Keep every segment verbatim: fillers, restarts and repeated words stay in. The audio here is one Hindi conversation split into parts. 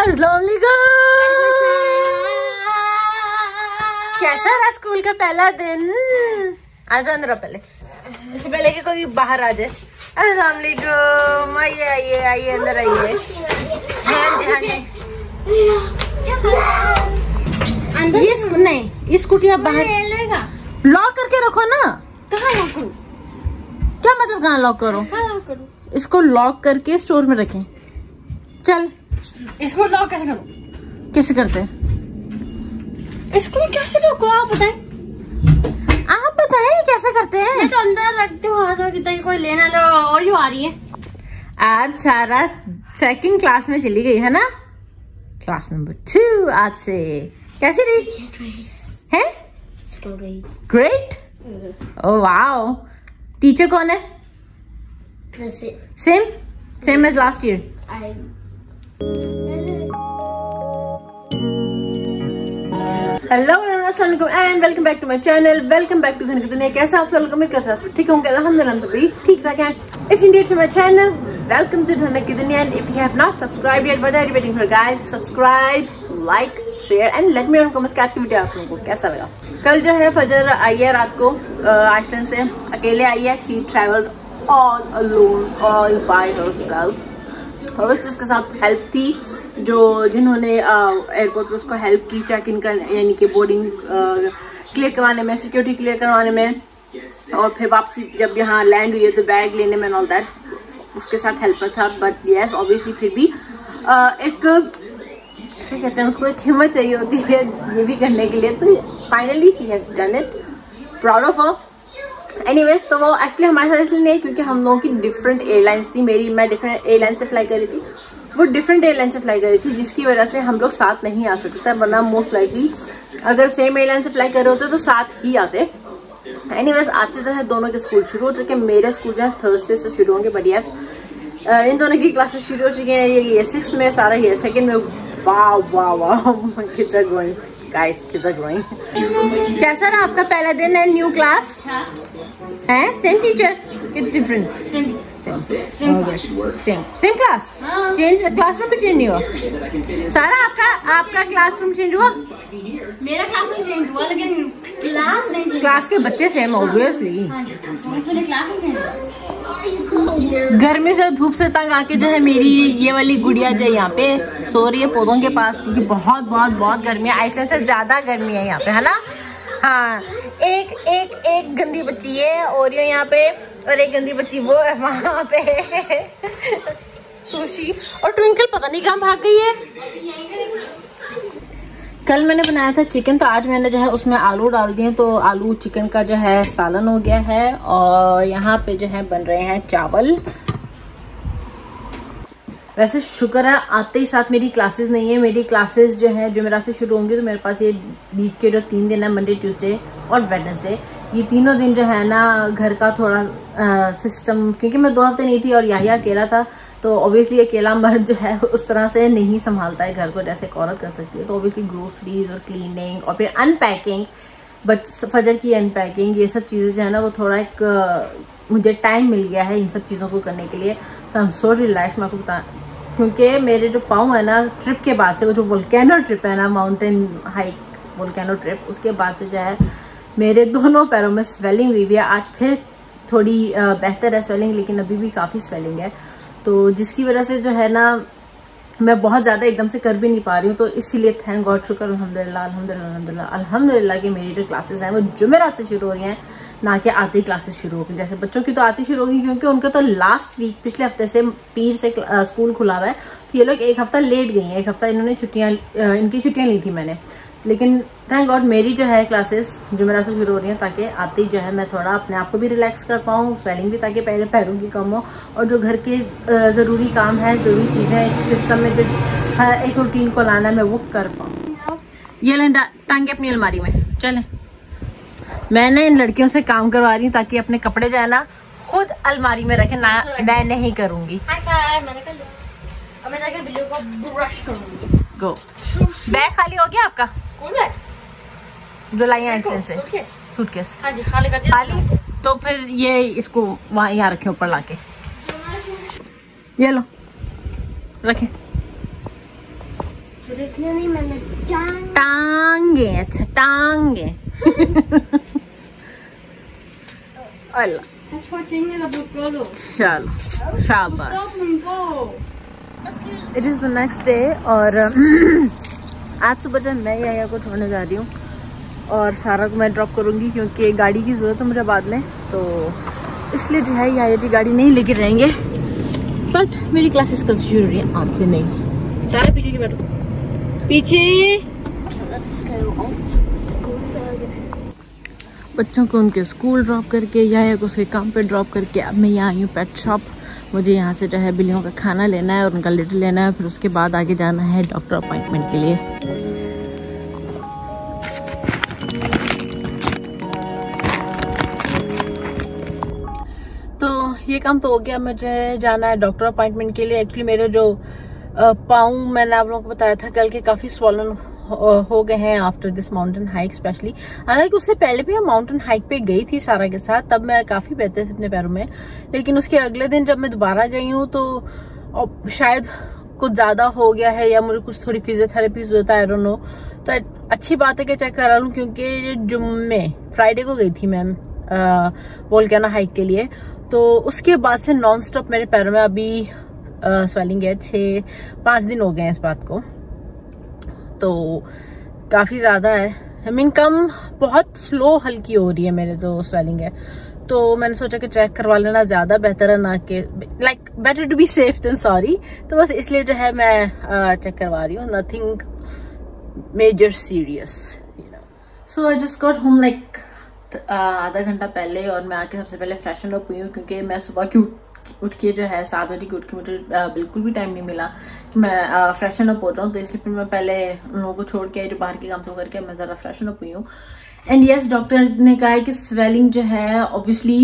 अस्सलाम वालेकुम। कैसा रहा स्कूल का पहला दिन? आ जाओ अंदर पहले, इससे पहले कि कोई बाहर आ जाए। अस्सलाम वालेकुम, आइए आइए आइए अंदर आइए। हाँ जी हाँ जी। ये स्कूल नहीं, ये स्कूटी आप बाहर लॉक करके रखो ना। कहाँ लॉक करूं? क्या मतलब कहाँ लॉक करो? कहाँ लॉक करूं? इसको लॉक करके स्टोर में रखें। चल इसको लॉक कैसे करूं? कैसे करते हैं इसको? कैसे लॉक करूं आप बताएं? आप बताएं कैसे करते हैं? मैं तो अंदर रखती हूँ हाथ में, कितना कोई लेना लो। और यू आ रही है आज सारा सेकंड क्लास में चली गई है ना, क्लास नंबर टू आज से। कैसी रही है? ग्रेट। Oh wow. टीचर कौन है? Same same as last year. Hello अस्सलाम वालेकुम and welcome back to my channel. Welcome back to धन की दुनिया। कैसा आप सब लोग? कैसा सब ठीक होंगे? अल्हम्दुलिल्लाह सभी ठीक ठाक हैं। If you new to my channel, welcome to धन की दुनिया। And if you have not subscribe yet, what are you waiting for guys? Subscribe, like, share and let me know in comments आज की वीडियो आप लोगों को कैसा लगा। कल जो है फजर आई है रात को आइसलैंड से, अकेले आई है। She travelled all alone, all by herself. और उसके साथ हेल्प थी जो जिन्होंने एयरपोर्ट पर उसको हेल्प की चेक इन करने, यानी कि बोर्डिंग क्लियर करवाने में, सिक्योरिटी क्लियर करवाने में, और फिर वापसी जब यहाँ लैंड हुई है तो बैग लेने में, ऑल दैट उसके साथ हेल्पर था। बट यस ऑब्वियसली फिर भी आ, एक क्या कहते हैं उसको, एक हिम्मत चाहिए होती है ये भी करने के लिए। तो finally she has done it, proud of her. Anyways, तो वो एक्चुअली हमारे साथ इसलिए नहीं क्योंकि हम लोगों की डिफरेंट एयरलाइंस थी। मेरी मैं डिफरेंट एयरलाइन से फ्लाई कर रही थी, वो डिफरेंट एयरलाइन से फ्लाई कर रही थी, जिसकी वजह से हम लोग साथ नहीं आ सकते थे। वरना मोस्ट लाइकली अगर सेम एयरलाइन से फ्लाई कर रहे होते तो साथ ही आते। एनीवेज, आज से जो है दोनों के स्कूल शुरू हो चुके हैं। मेरे स्कूल जो है थर्सडे से शुरू होंगे, बट यस इन दोनों की क्लासेस शुरू हो चुकी हैं। ये ये सिक्स में, सारा ये सेकंड में। वाह वाह वाह, kids are growing guys, kids are growing. कैसा रहा आपका पहला दिन है न्यू क्लास? है सेम टीचर कि different? Same teacher, same same class. Change classroom भी चेंज नहीं हुआ? सारा आपका आपका क्लासरूम चेंज हुआ? मेरा क्लासरूम चेंज हुआ लेकिन क्लास नहीं चेंज। क्लास के बच्चे सेम ऑब्वियसली। मेरा क्लासरूम चेंज हुआ। गर्मी से धूप से तंग आके जो है मेरी ये वाली गुड़िया जो है यहाँ पे सो रही है पौधों के पास, क्योंकि बहुत बहुत बहुत गर्मी है। आइसलैंड से ज्यादा गर्मी है यहाँ पे, है ना? हाँ, एक एक एक गंदी बच्ची है और ये यहाँ पे, और एक गंदी बच्ची वो है वहाँ पे। सुशी और ट्विंकल पता नहीं कहाँ भाग गई है। कल मैंने बनाया था चिकन, तो आज मैंने जो है उसमें आलू डाल दिए, तो आलू चिकन का जो है सालन हो गया है। और यहाँ पे जो है बन रहे हैं चावल। वैसे शुक्र है आते ही साथ मेरी क्लासेस नहीं है। मेरी क्लासेस जो है जुमेरात से शुरू होंगी, तो मेरे पास ये बीच के जो तीन दिन है, मंडे, ट्यूसडे और वेडनेसडे, ये तीनों दिन जो है ना घर का थोड़ा आ, सिस्टम, क्योंकि मैं दो हफ्ते नहीं थी और यही अकेला था, तो ऑब्वियसली अकेला मर्द जो है उस तरह से नहीं संभालता है घर को जैसे एक औरत कर सकती है। तो ऑब्वियसली ग्रोसरीज और क्लीनिंग और फिर अनपैकिंग, बट फजर की अनपैकिंग, ये सब चीज़ें जो है ना वो थोड़ा एक मुझे टाइम मिल गया है इन सब चीज़ों को करने के लिए। तो आई एम सो रिलैक्स। मैं आपको बता, क्योंकि मेरे जो पाँव है ना ट्रिप के बाद से, वो जो वोल्केनो ट्रिप है ना, माउंटेन हाइक वोल्केनो ट्रिप, उसके बाद से जो है मेरे दोनों पैरों में स्वेलिंग हुई हुई है। आज फिर थोड़ी बेहतर है स्वेलिंग, लेकिन अभी भी काफ़ी स्वेलिंग है, तो जिसकी वजह से जो है ना मैं बहुत ज़्यादा एकदम से कर भी नहीं पा रही हूँ। तो इसीलिए थैंक गॉड, शुक्र अल्हम्दुलिल्लाह अल्हम्दुलिल्लाह अल्हम्दुलिल्लाह अल्हम्दुलिल्लाह कि मेरी जो क्लासेस हैं वो जुमेरात से शुरू हो रही हैं, ना कि आती ही क्लासेस शुरू होगी। जैसे बच्चों की तो आती शुरू होगी, क्योंकि उनका तो लास्ट वीक पिछले हफ्ते से पीर से स्कूल खुला हुआ है, तो ये लोग एक हफ्ता लेट गई हैं। एक हफ्ता इन्होंने छुट्टियाँ, इनकी छुट्टियाँ ली थी मैंने, लेकिन थैंक गॉड मेरी जो है क्लासेस जुमेरात से शुरू हो रही हैं, ताकि आते ही जो है मैं थोड़ा अपने आप को भी रिलैक्स कर पाऊँ, स्वेलिंग भी ताकि पहले पैरों की कम हो, और जो घर के ज़रूरी काम है, ज़रूरी चीज़ें सिस्टम में जो एक रूटीन को लाना है, मैं वो कर पाऊँ। ये लें टांगे अपनी अलमारी में। चलें, मैंने इन लड़कियों से काम करवा रही हूँ ताकि अपने कपड़े जो है ना खुद अलमारी में रखें, ना मैं नहीं करूँगी। अब मैं जाके बिल्ली को ब्रश करूँगी। गो। बैग खाली हो गया आपका? जो लाई है से सूटकेस? हाँ जी, खाली कर दिया। खाली? तो फिर ये इसको वहाँ यहाँ रखे ऊपर लाके, ये लो रखे। देखने नहीं मैंने टांग टांगे, अच्छा टांगे। अल्लाह चलो शाबाश। It is the next day और आज सुबह जो मैं याया को छोड़ने जा रही हूँ और सारा को मैं ड्रॉप करूँगी क्योंकि गाड़ी की ज़रूरत है मुझे बाद में, तो इसलिए जो है याया जी गाड़ी नहीं लेके रहेंगे। बट मेरी क्लासेस कल से शुरू हो रही है, आज से नहीं। चाहे पीछे की बैठो, पीछे। बच्चों को उनके स्कूल ड्रॉप करके, याया को उसके काम पे ड्रॉप करके अब मैं यहाँ आई हूँ पेट शॉप। मुझे यहाँ से जो है बिल्लियों का खाना लेना है और उनका लिटर लेना है, फिर उसके बाद आगे जाना है डॉक्टर अपॉइंटमेंट के लिए। तो ये काम तो हो गया, मुझे जाना है डॉक्टर अपॉइंटमेंट के लिए। एक्चुअली मेरे जो पाँव मैंने आप लोगों को बताया था कल के काफ़ी स्वॉलन हो गए हैं after this mountain hike specially. हालांकि उससे पहले भी मैं माउंटेन हाइक पे गई थी सारा के साथ, तब मैं काफी बेहतर थी अपने पैरों में, लेकिन उसके अगले दिन जब मैं दोबारा गई हूँ तो शायद कुछ ज्यादा हो गया है या मुझे कुछ थोड़ी फिजियोथेरेपी जरूरत है, आई डोंट नो। तो अच्छी बात है कि चेक करा लूँ क्योंकि जुम्मे फ्राइडे को गई थी मैम वोल्केनो हाइक के लिए, तो उसके बाद से नॉन स्टॉप मेरे पैरों में अभी स्वेलिंग है। छः पाँच दिन हो गए हैं इस बात को, तो काफ़ी ज़्यादा है। आई मीन कम बहुत स्लो हल्की हो रही है मेरे जो स्वेलिंग है, तो मैंने सोचा कि चेक करवा लेना ज़्यादा बेहतर है, ना कि like better to be safe than sorry. तो बस इसलिए जो है मैं चेक करवा रही हूँ, nothing major serious. So I just got home like आधा घंटा पहले और मैं आके सबसे पहले फ्रेशन अप हुई हूँ क्योंकि मैं सुबह की उठ के जो है सात बजे की उठ के मुझे बिल्कुल भी टाइम नहीं मिला कि मैं फ्रेशन अप हो जाऊँ, तो इसलिए फिर मैं पहले उन लोगों को छोड़ के जो बाहर के काम तो करके मैं ज़रा फ्रेशन अप हुई हूँ। एंड यस, डॉक्टर ने कहा है कि स्वेलिंग जो है ऑब्वियसली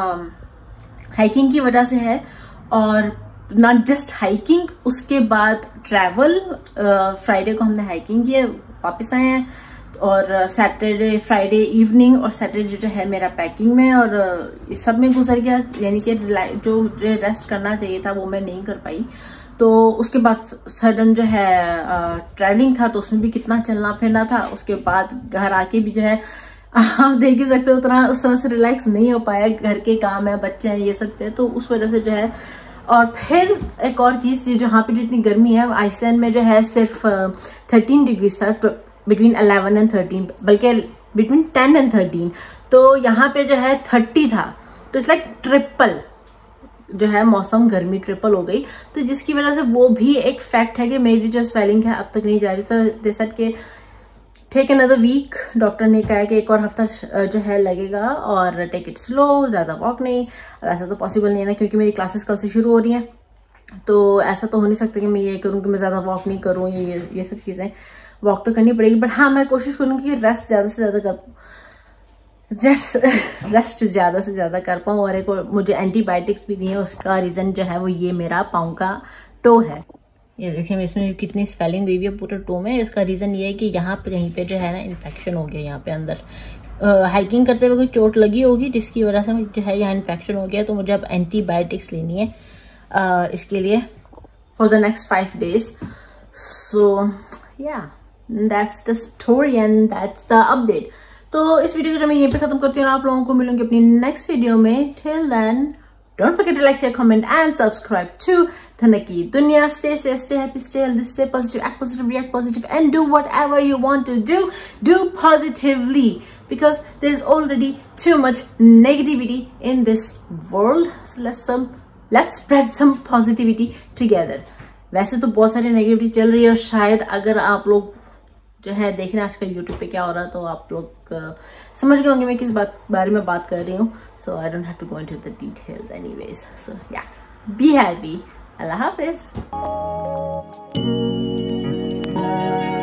हाइकिंग की वजह से है, और नॉट जस्ट हाइकिंग, उसके बाद ट्रैवल। फ्राइडे को हमने हाइकिंग की, वापस आए हैं, और सैटरडे फ्राइडे इवनिंग और सैटरडे जो है मेरा पैकिंग में और इस सब में गुजर गया, यानी कि जो रेस्ट करना चाहिए था वो मैं नहीं कर पाई। तो उसके बाद सडन जो है ट्रैवलिंग था, तो उसमें भी कितना चलना फिरना था। उसके बाद घर आके भी जो है आप देख ही सकते हो उतना उस तरह से रिलैक्स नहीं हो पाया, घर के काम है, बच्चे हैं, ये सब थे, तो उस वजह से जो है। और फिर एक और चीज, जहाँ पे जितनी गर्मी है आइसलैंड में जो है सिर्फ थर्टीन डिग्रीज था, बिटवीन इलेवन एंड थर्टीन, बल्कि बिटवीन टेन एंड थर्टीन, तो यहाँ पे जो है थर्टी था, तो इट्स लाइक ट्रिपल जो है मौसम गर्मी ट्रिपल हो गई। तो जिसकी वजह से वो भी एक फैक्ट है कि मेरी जो स्वेलिंग है अब तक नहीं जा रही। तो दे सेड के टेक अनदर वीक, डॉक्टर ने कहा कि एक और हफ्ता जो है लगेगा और टेक इट स्लो, ज्यादा वॉक नहीं। ऐसा तो पॉसिबल नहीं है ना, क्योंकि मेरी क्लासेस कल से शुरू हो रही हैं, तो ऐसा तो हो नहीं सकता कि मैं ये करूँ कि मैं ज्यादा वॉक नहीं करूँ, ये ये सब चीजें वॉक तो करनी पड़ेगी। बट हाँ, मैं कोशिश करूंगी कि रेस्ट ज्यादा से ज्यादा कर रेस्ट ज्यादा से ज्यादा कर पाऊँ। और एक मुझे एंटीबायोटिक्स भी दिए, उसका रीजन जो है वो ये मेरा पाँव का टो है। ये देखिए इसमें कितनी स्वेलिंग हुई है पूरे टो में। इसका रीजन ये है कि यहाँ पे यहीं पे जो है ना इन्फेक्शन हो गया, यहाँ पे अंदर हाइकिंग करते हुए कोई चोट लगी होगी जिसकी वजह से जो है यहाँ इन्फेक्शन हो गया। तो मुझे अब एंटीबायोटिक्स लेनी है uh, इसके लिए for the next five days. So yeah That's the story and that's the update. तो इस वीडियो को मैं यहीं पे खत्म करती हूँ, आप लोगों को मिलूंगी अपनी नेक्स्ट वीडियो में। Till then, don't forget to like, share, comment and subscribe to धनक की दुनिया। Stay safe, stay happy, stay healthy, stay positive, act positive, react positive and do whatever you want to do. Do positively because there's already too much negativity in this world. So let's some let's spread some positivity together. वैसे तो बहुत सारी नेगेटिविटी चल रही है और शायद अगर आप लोग जो है देख रहे हैं आजकल यूट्यूब पे क्या हो रहा है, तो आप लोग uh, समझ गए होंगे मैं किस बात बारे में बात कर रही हूँ। So I don't have to go into the details anyways. So yeah, be happy. Allah Hafiz.